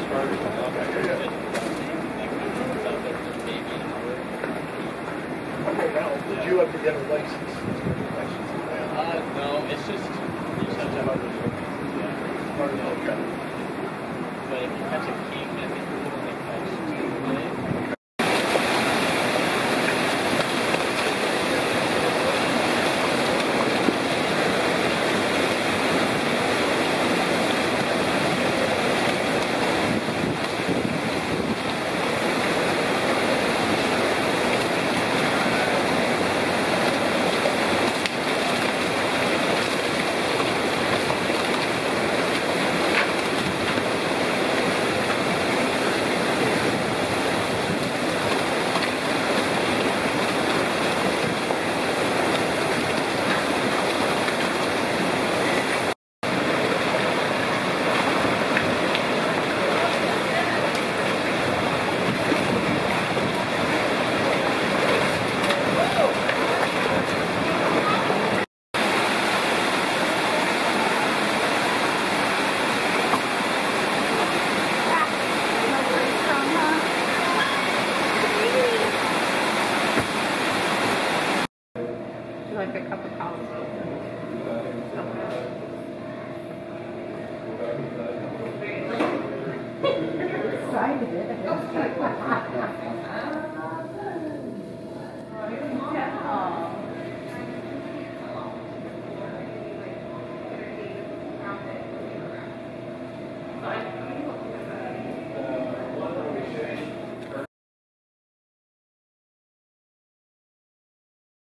Okay, now, did you have to get a license? No, it's just you just have to have other part of the trip. But if you catch a king, I think you're going to catch 2 today. Like a cup of coffee. Excited.